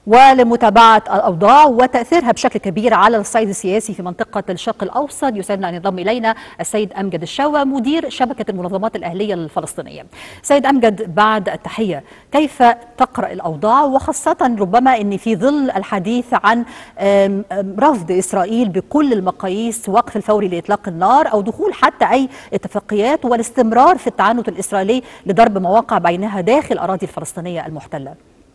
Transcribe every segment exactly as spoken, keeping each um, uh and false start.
ولمتابعة الأوضاع وتأثيرها بشكل كبير على الصعيد السياسي في منطقة الشرق الأوسط يسعدنا أن ينضم إلينا السيد أمجد الشوا مدير شبكة المنظمات الأهلية الفلسطينية. سيد أمجد، بعد التحية، كيف تقرأ الأوضاع، وخاصة ربما أن في ظل الحديث عن رفض إسرائيل بكل المقاييس وقف الفوري لإطلاق النار أو دخول حتى أي اتفاقيات والاستمرار في التعنت الإسرائيلي لضرب مواقع بينها داخل الأراضي الفلسطينية المحتلة؟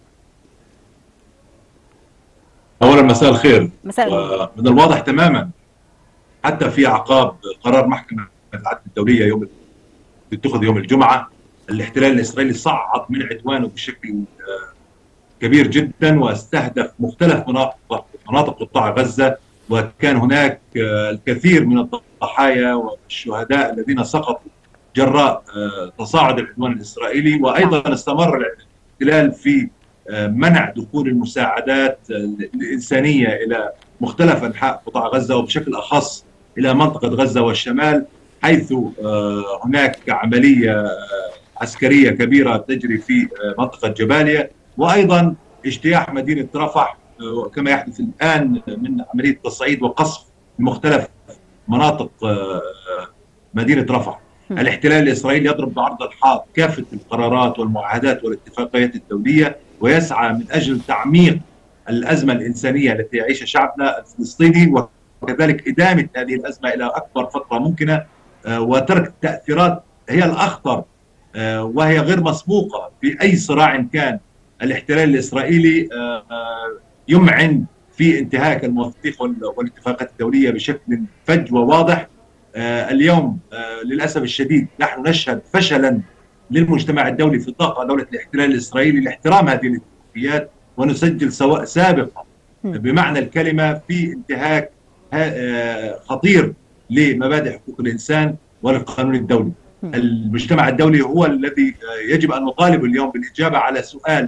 أولا مساء الخير. مساء الخير. من الواضح تماما حتى في أعقاب قرار محكمة العدل الدولية يوم اتخذ يوم الجمعة، الاحتلال الإسرائيلي صعد من عدوانه بشكل كبير جدا واستهدف مختلف مناطق مناطق قطاع غزة، وكان هناك الكثير من الضحايا والشهداء الذين سقطوا جراء تصاعد العدوان الإسرائيلي. وأيضا استمر الاحتلال في منع دخول المساعدات الإنسانية إلى مختلف أنحاء قطاع غزة وبشكل أخص إلى منطقة غزة والشمال، حيث هناك عملية عسكرية كبيرة تجري في منطقة جباليا، وأيضا اجتياح مدينة رفح كما يحدث الآن من عملية تصعيد وقصف مختلف مناطق مدينة رفح. الاحتلال الإسرائيلي يضرب بعرض الحائط كافة القرارات والمعاهدات والاتفاقيات الدولية، ويسعى من أجل تعميق الأزمة الإنسانية التي يعيشها شعبنا الفلسطيني، وكذلك إدامة هذه الأزمة إلى أكبر فترة ممكنة، وترك التأثيرات هي الأخطر وهي غير مسبوقة في أي صراع كان. الاحتلال الإسرائيلي يمعن في انتهاك المواثيق والاتفاقات الدولية بشكل فج وواضح. اليوم للأسف الشديد نحن نشهد فشلا للمجتمع الدولي في الضغط على دولة الاحتلال الإسرائيلي لاحترام هذه الاتفاقيات، ونسجل سواء سابقا بمعنى الكلمة في انتهاك خطير لمبادئ حقوق الإنسان والقانون الدولي. المجتمع الدولي هو الذي يجب أن نطالب اليوم بالإجابة على سؤال: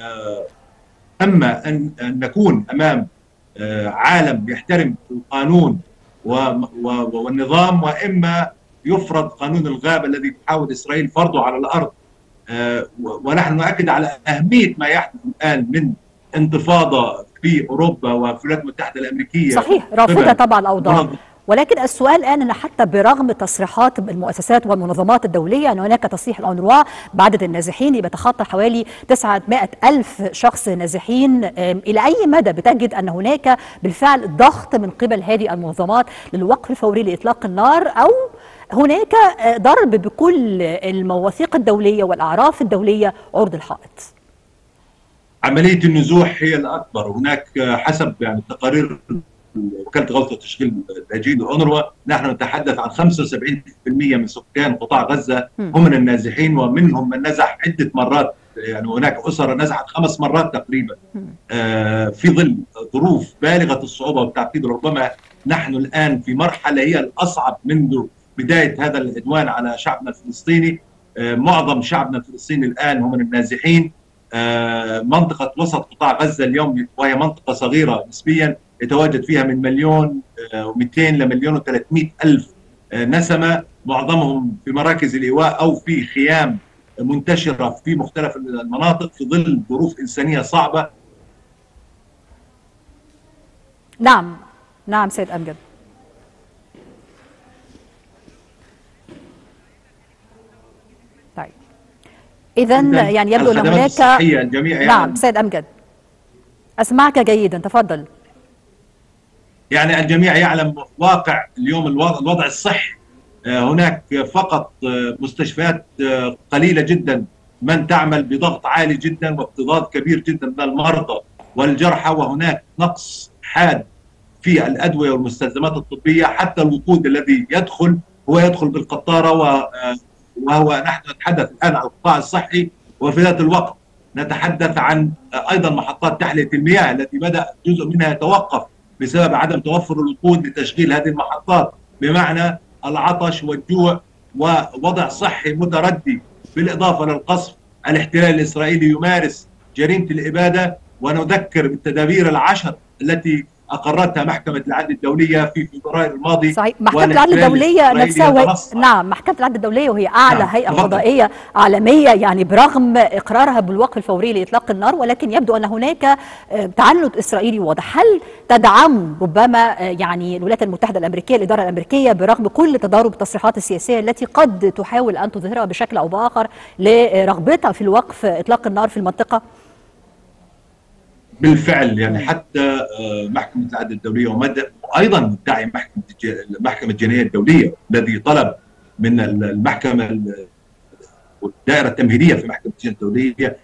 أما أن نكون أمام عالم يحترم القانون والنظام، وإما يفرض قانون الغابة الذي تحاول إسرائيل فرضه على الأرض. ونحن نؤكد على أهمية ما يحدث الآن من انتفاضة في أوروبا وفي الولايات المتحدة الأمريكية. صحيح، رافضة طبعا الأوضاع، ولكن السؤال الآن أن حتى برغم تصريحات المؤسسات والمنظمات الدولية أن هناك تصريح الأونروا بعدد النازحين يتخطى حوالي تسعمائة ألف شخص نازحين، إلى أي مدى بتجد أن هناك بالفعل ضغط من قبل هذه المنظمات للوقف الفوري لإطلاق النار، أو هناك ضرب بكل المواثيق الدولية والأعراف الدولية عرض الحائط؟ عملية النزوح هي الأكبر. هناك حسب يعني التقارير وكالة غوث وتشغيل اللاجئين الأونروا، نحن نتحدث عن خمسة وسبعين بالمئة من سكان قطاع غزة هم من النازحين، ومنهم من نزح عدة مرات، يعني هناك أسر نزحت خمس مرات تقريبا. آه في ظل ظروف بالغة الصعوبة والتعقيد، ربما نحن الآن في مرحلة هي الأصعب منذ بداية هذا العدوان على شعبنا الفلسطيني. آه معظم شعبنا الفلسطيني الآن هم من النازحين. آه منطقة وسط قطاع غزة اليوم وهي منطقة صغيرة نسبيا يتواجد فيها من مليون ومئتين لمليون وثلاثمائة ألف نسمة، معظمهم في مراكز الإيواء أو في خيام منتشرة في مختلف المناطق في ظل ظروف إنسانية صعبة. نعم نعم سيد أمجد. طيب إذن يعني يبدو أن هناك الجميع نعم يعني سيد أمجد أسمعك جيدا، تفضل. يعني الجميع يعلم واقع اليوم الوضع الصحي. هناك فقط مستشفيات قليلة جدا من تعمل بضغط عالي جدا واكتظاظ كبير جدا من المرضى والجرحى، وهناك نقص حاد في الأدوية والمستلزمات الطبية. حتى الوقود الذي يدخل هو يدخل بالقطارة، وهو نحن نتحدث الآن عن القطاع الصحي، وفي ذات الوقت نتحدث عن أيضا محطات تحلية المياه التي بدأ جزء منها يتوقف بسبب عدم توفر الوقود لتشغيل هذه المحطات، بمعنى العطش والجوع ووضع صحي متردي. بالإضافة للقصف، الاحتلال الإسرائيلي يمارس جريمة الإبادة، ونذكر بالتدابير العشر التي اقرتها محكمه العدل الدوليه في فبراير الماضي. صحيح، محكمه العدل الدوليه نفسها وهي... نعم، محكمه العدل الدوليه وهي اعلى نعم. هيئه قضائيه عالميه، يعني برغم اقرارها بالوقف الفوري لاطلاق النار، ولكن يبدو ان هناك تعنت اسرائيلي واضح. هل تدعم ربما يعني الولايات المتحده الامريكيه، الاداره الامريكيه، برغم كل تضارب التصريحات السياسيه التي قد تحاول ان تظهرها بشكل او باخر لرغبتها في الوقف اطلاق النار في المنطقه؟ بالفعل يعني حتى محكمة العدل الدولية ومدى وأيضا مدعي محكمة محكمة الجناية الدولية الذي طلب من المحكمة والدائرة التمهيدية في محكمة الجناية الدولية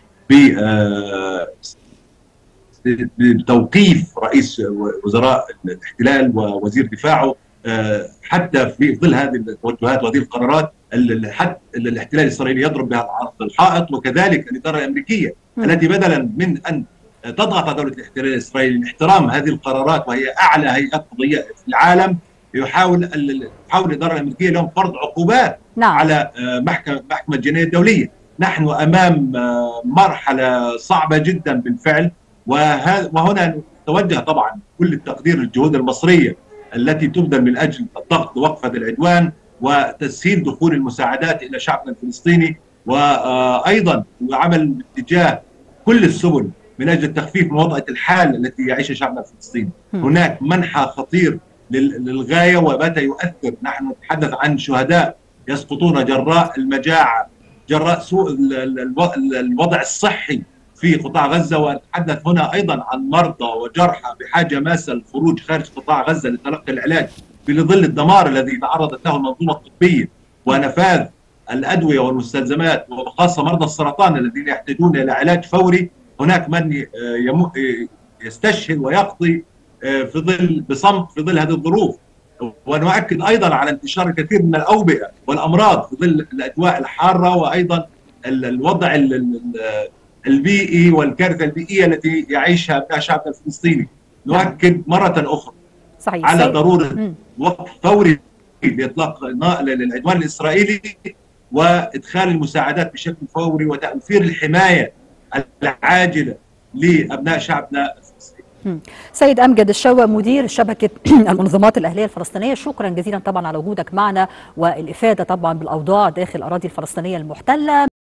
بتوقيف رئيس وزراء الاحتلال ووزير دفاعه حتى في ظل هذه التوجهات وهذه القرارات حتى الاحتلال الإسرائيلي يضرب بها العرض الحائط، وكذلك الإدارة الأمريكية التي بدلا من أن تضغط على دولة الاحتلال الإسرائيلي لاحترام هذه القرارات وهي أعلى هيئة قضائية في العالم، يحاول تحاول الإدارة الأمريكية اليوم فرض عقوبات نعم. على محكمة محكمة الجناية الدولية. نحن أمام مرحلة صعبة جدا بالفعل، وهنا نتوجه طبعا كل التقدير للجهود المصرية التي تبذل من أجل الضغط ووقف هذا العدوان وتسهيل دخول المساعدات إلى شعبنا الفلسطيني، وأيضا العمل باتجاه كل السبل من اجل التخفيف من وضعيه الحال التي يعيشها شعبنا الفلسطيني. هناك منحى خطير للغايه وبات يؤثر. نحن نتحدث عن شهداء يسقطون جراء المجاعه، جراء سوء الوضع الصحي في قطاع غزه، ونتحدث هنا ايضا عن مرضى وجرحى بحاجه ماسه للخروج خارج قطاع غزه لتلقي العلاج في ظل الدمار الذي تعرضت له المنظومه الطبيه ونفاذ الادويه والمستلزمات، وخاصه مرضى السرطان الذين يحتاجون الى علاج فوري. هناك من يستشهد ويقضي في ظل بصمت في ظل هذه الظروف. ونؤكد ايضا على انتشار الكثير من الاوبئه والامراض في ظل الاجواء الحاره، وايضا الوضع البيئي والكارثه البيئيه التي يعيشها ابناء شعبنا الفلسطيني. نؤكد مره اخرى صحيح. على ضروره وقف فوري لاطلاق العدوان الاسرائيلي وادخال المساعدات بشكل فوري وتوفير الحمايه العاجله لابناء شعبنا الفلسطيني. سيد امجد الشوا، مدير شبكه المنظمات الاهليه الفلسطينيه، شكرا جزيلا طبعا على وجودك معنا والافاده طبعا بالاوضاع داخل الاراضي الفلسطينيه المحتله.